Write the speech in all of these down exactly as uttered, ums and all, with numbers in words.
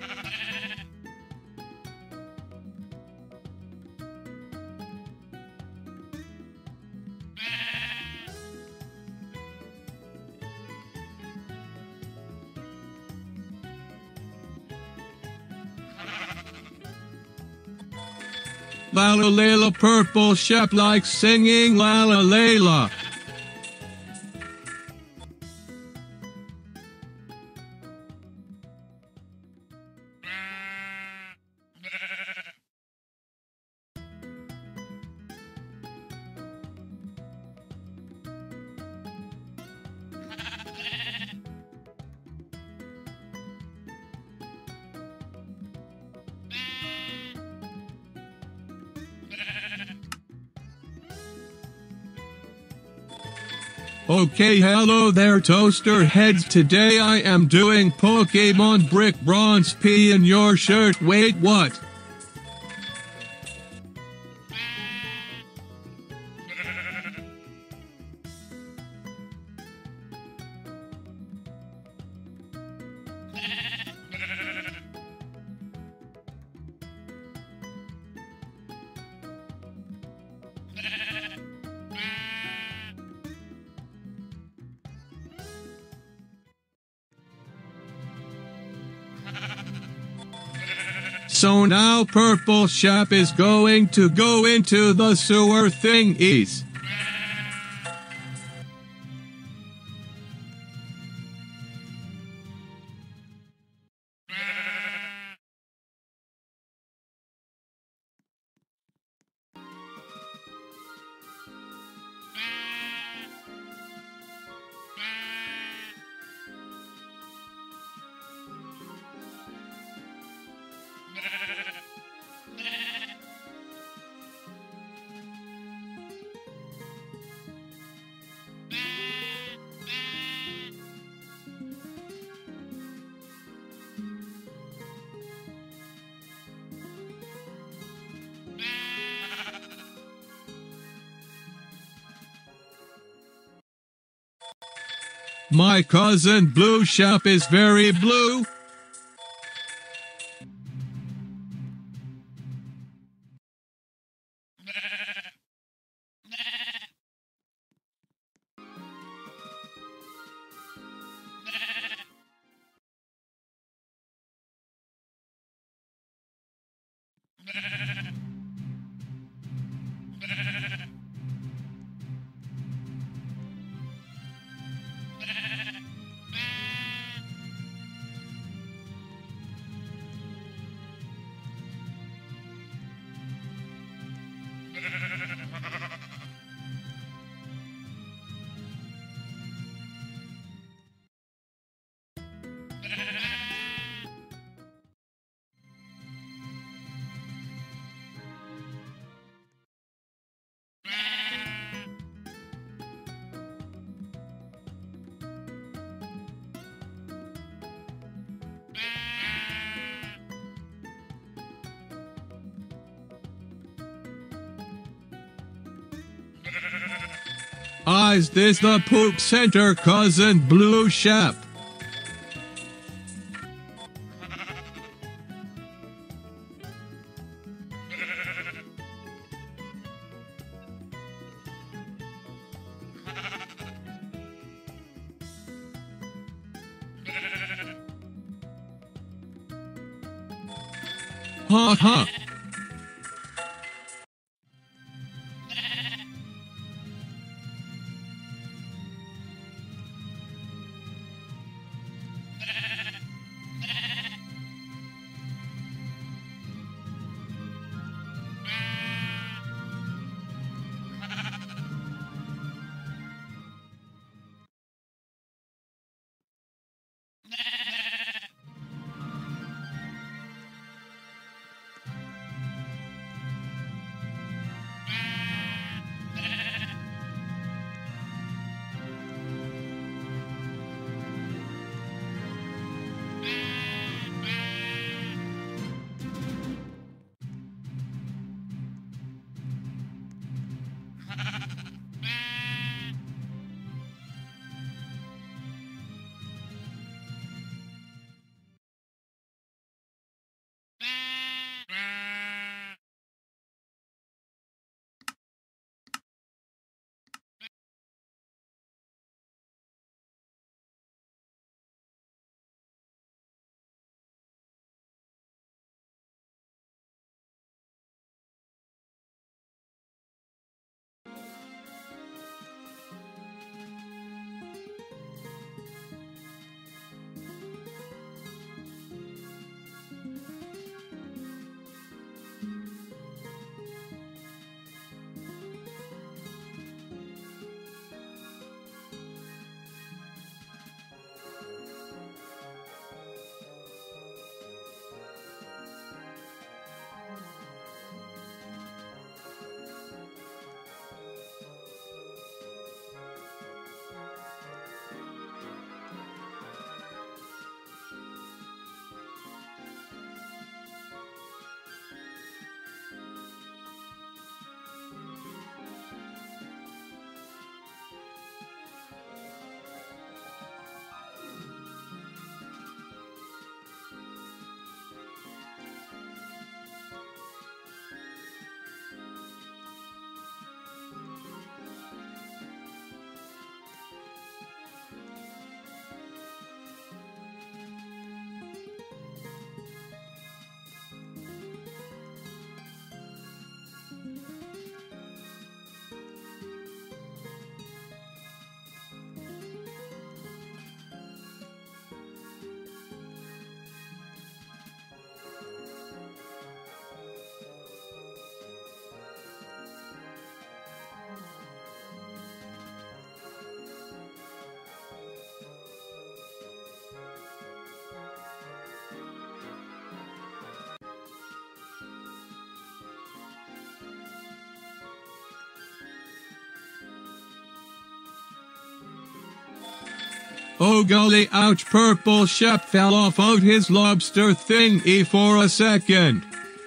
Lala Layla Purple Shep likes singing Lala Layla. Okay, hello there toaster heads. Today I am doing Pokemon Brick Bronze P in your shirt. Wait, what? So now Purple Shep is going to go into the sewer thingies. My cousin Blue Shep is very blue. Ah, is this the poop center, cousin Blue Shep? Ha ha. Oh golly, ouch, Purple Shep fell off out his lobster thingy for a second.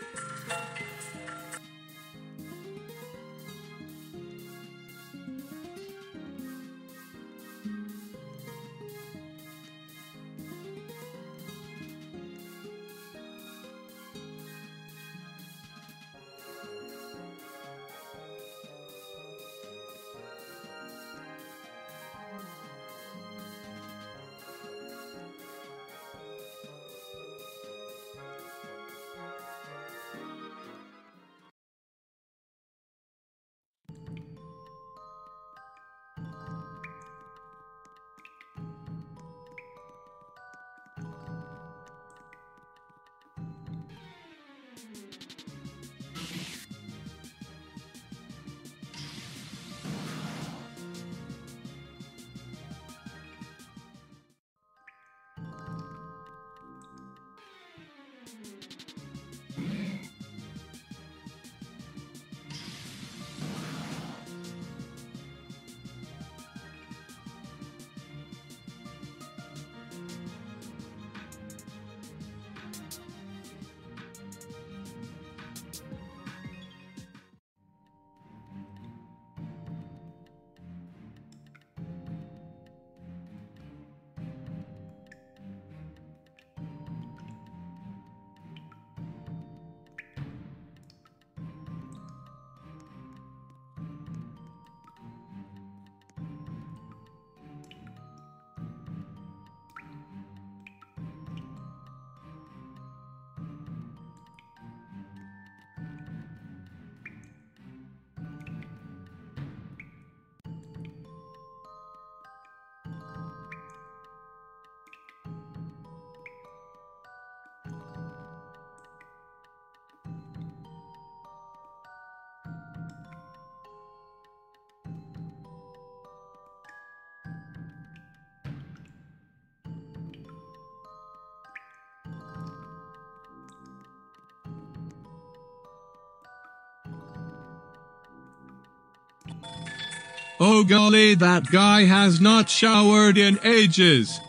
Oh golly, that guy has not showered in ages.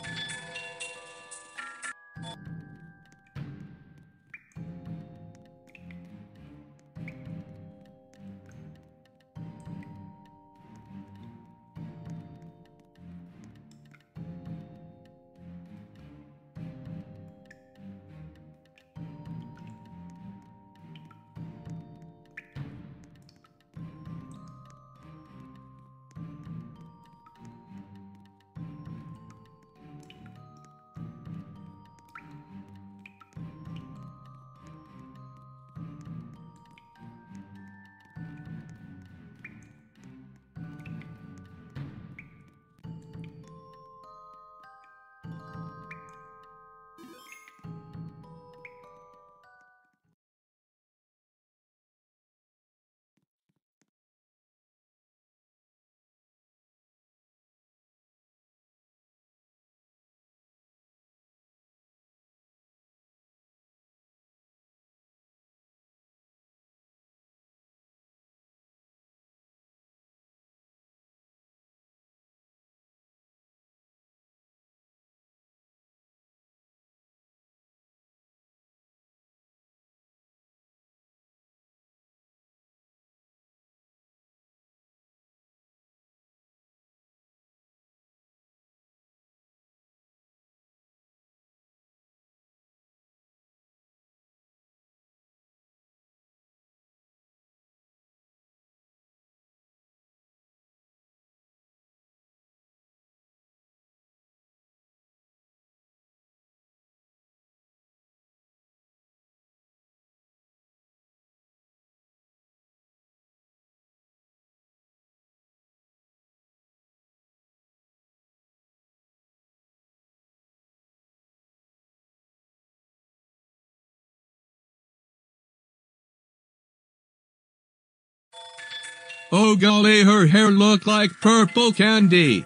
Oh golly, her hair looked like purple candy.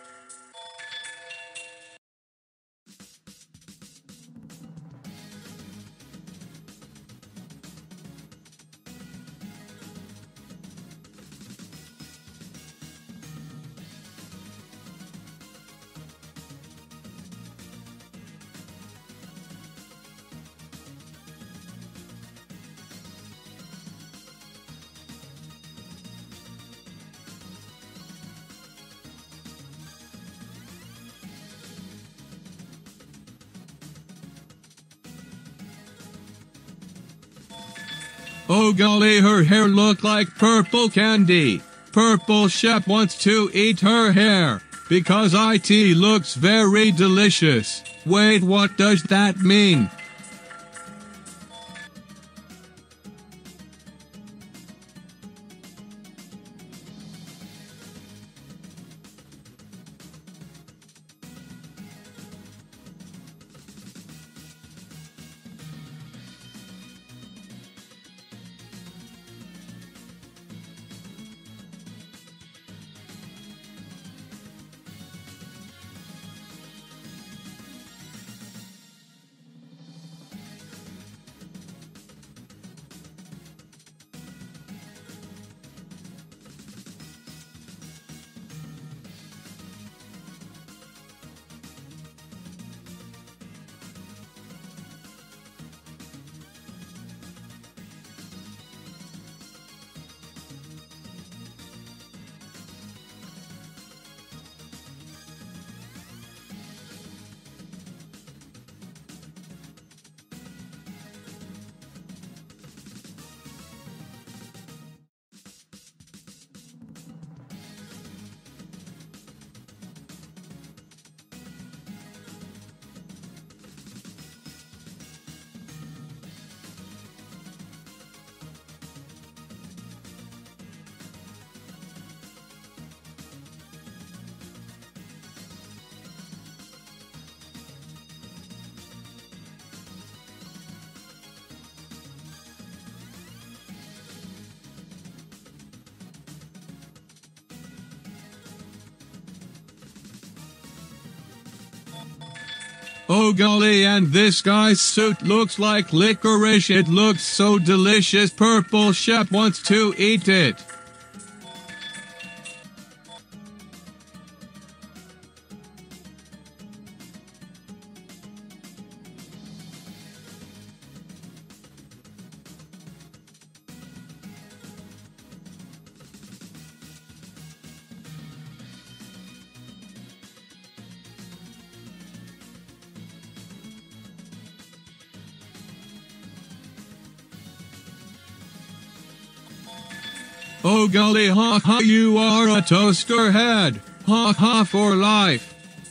Oh golly, her hair look like purple candy. Purple Chef wants to eat her hair, because it looks very delicious. Wait, what does that mean? Oh golly, and this guy's suit looks like licorice. It looks so delicious. Purple Chef wants to eat it. Oh golly, ha ha, you are a toaster head. Ha ha for life.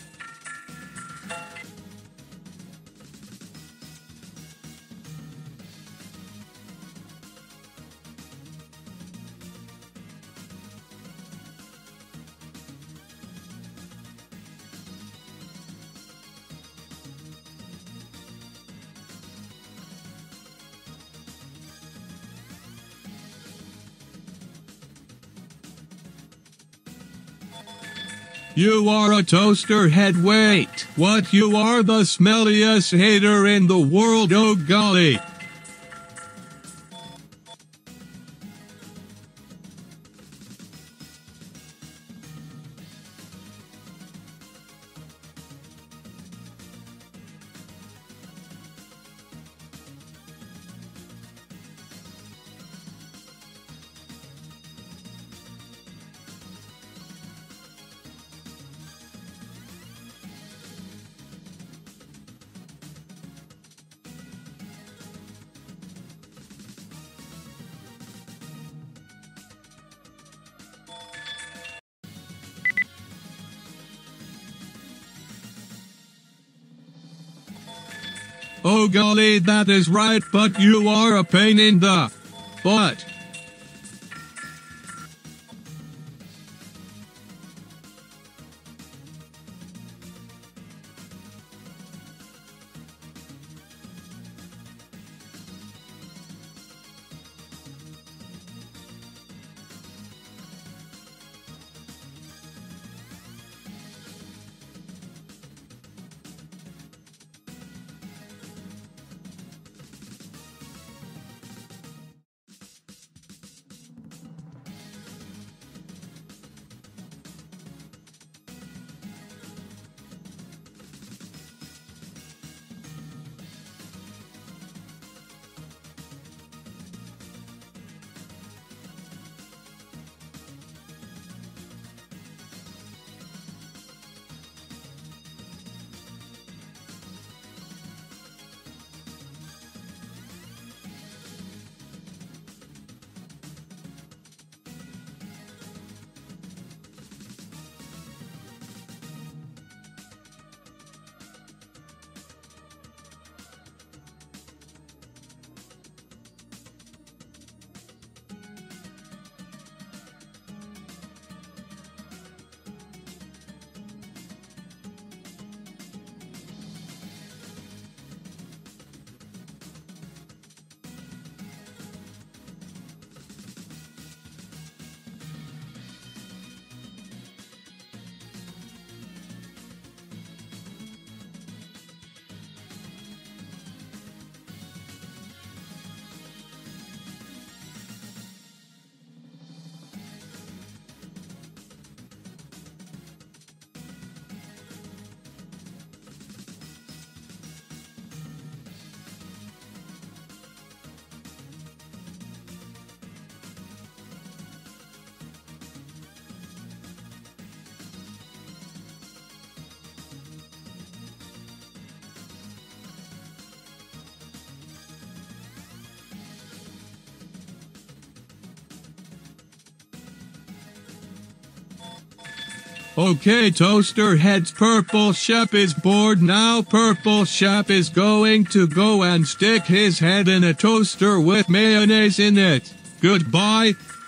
You are a toaster head. Wait, what? You are the smelliest hater in the world. Oh golly. Oh golly, that is right, but you are a pain in the butt. Okay, Toaster Heads, Purple Chef is bored now. Purple Chef is going to go and stick his head in a toaster with mayonnaise in it. Goodbye.